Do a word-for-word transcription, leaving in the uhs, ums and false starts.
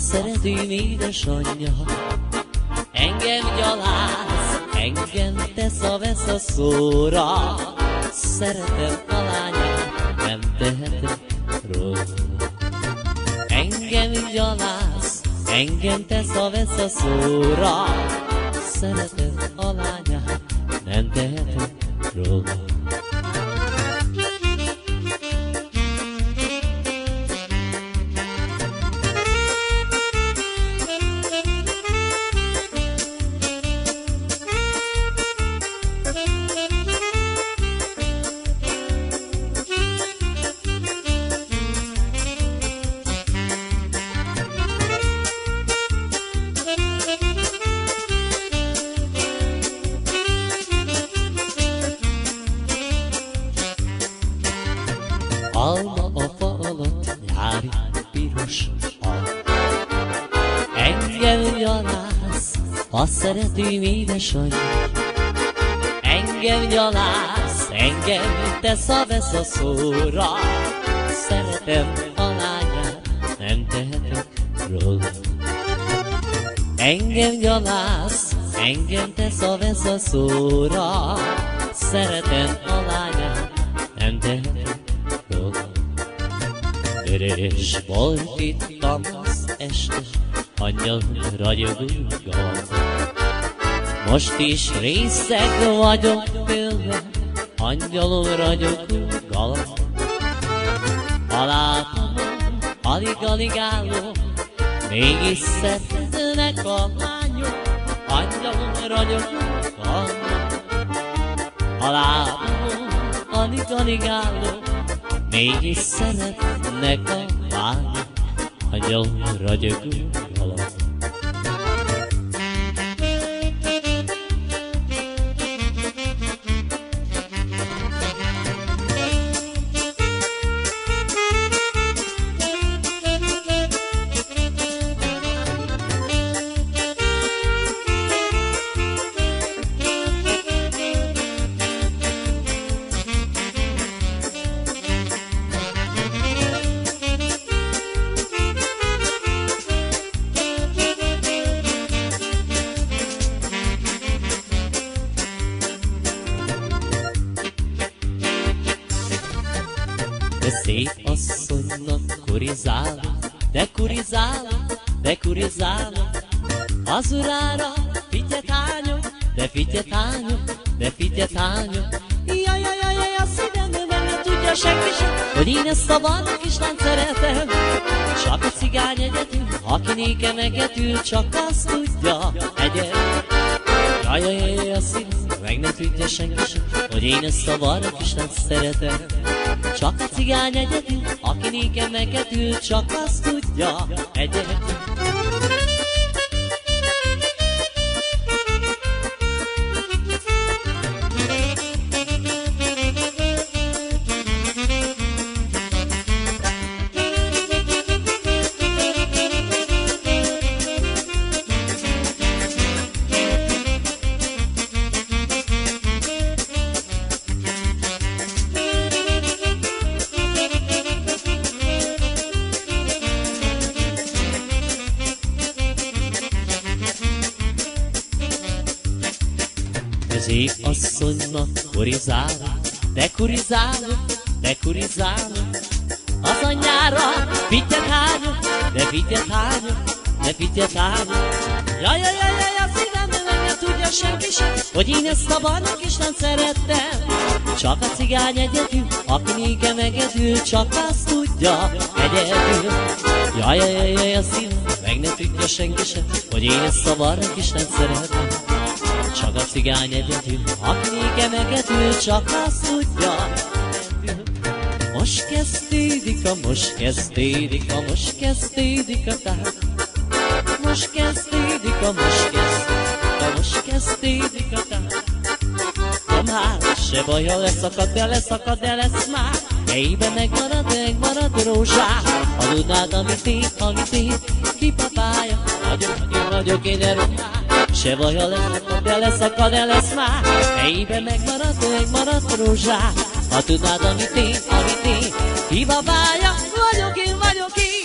szeretőm édesanyja, engem gyaláz, engem tesz a vesz a szóra. Szeretem a lányát, nem tehetek róla. Engem gyaláz, engem tesz a vesz a szóra. Szeretem a lányát, nem tehetek róla. Alma a fa alatt, nyári piros hal. Engem gyaláz, a szeretőm édesanyja. Engem gyaláz, engem tesz a vesz a szóra. Szeretem a lányát, nem tehetek róla. Engem gyaláz, engem tesz a vesz a szóra. Szeretem a lányát, nem tehetek róla. Vörös volt itt tavasz este, angyal ragyogó galamb. Most is részeg vagyok tőle, angyalom ragyogó galamb. Ha látom, alig-alig állok, mégis szeretnek a lányok, angyalom ragyogó galamb. Ha látom, alig-alig állok, mégis szeretnek a lányok, angyalom ragyogó galamb. De szép asszonynak kurizálok, de kurizálok, de kurizálok. Az urára fityet hányok, de fityet hányok, de fityet hányok. Jaj, jaj, jaj, jaj, a szívemben nem tudja senki sem, hogy én ezt a barna kislányt szeretem. Csak a cigány egyedül, aki nékem egetül, csak azt tudja egyedül. Jaj, jaj, jaj, jaj, a szívemben meg nem tudja senki sem, hogy én ezt a barna kislányt szeretem. Csak a cigány egyedül, aki nékem egetül, csak azt tudja egyedül. Szép asszonynak kurizálok, de kurizálok, de kurizálok. Az anyjára fityet hányok, de fityet hányok, de fityet hányok. Jaj, jaj, jaj, jaj, a szívemben meg nem tudja senki sem, hogy én ezt a barna kislányt szerettem. Csak a cigány egyedül, aki nékem egedül, csak azt tudja egyedül. Jaj, jaj, jaj, jaj, a szívemben meg nem tudja senki sem, hogy én ezt a barna kislányt szerettem. Csak a cigány egyedül, aki nékem egetül, csak azt tudja egyedül. Most kezdődik a, most kezdődik a, most kezdődik a tánc. Most kezdődik a, most kezdődik a, most kezdődik a tánc. De már se baj, ha leszakad, de leszakad, de lesz már. Helyben megmarad, megmarad rózsá. Ha tudnád, amit én, amit én, kipapálja, vagyok, én vagyok, én erőmár. Se baj, ha leszakad, de leszakad, de lesz már. Helyben megmarad, megmarad rózsá. Ha tudnád, amit én, amit én, kipapálja, vagyok, én vagyok, én.